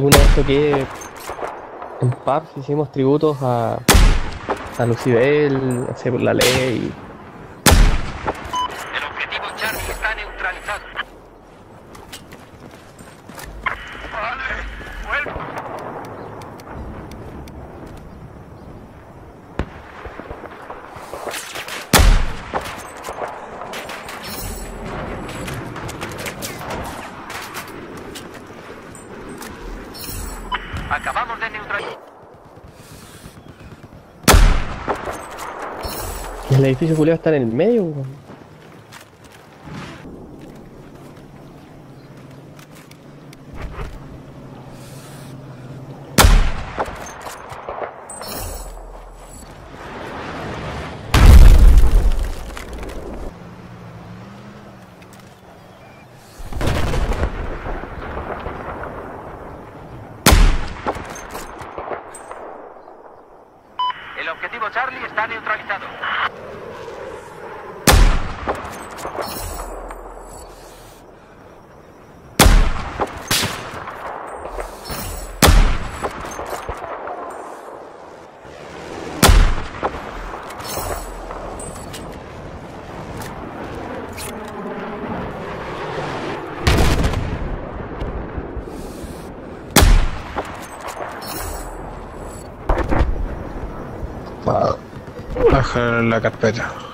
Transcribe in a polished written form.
Una vez toqué en pubs, hicimos tributos a Lucibel, a por la ley. El objetivo Charlie está neutralizado. Vale, vuelvo. Acabamos de neutralizar. Y el edificio culiao está en el medio, weón. El objetivo Charlie está neutralizado. Baja la carpeta.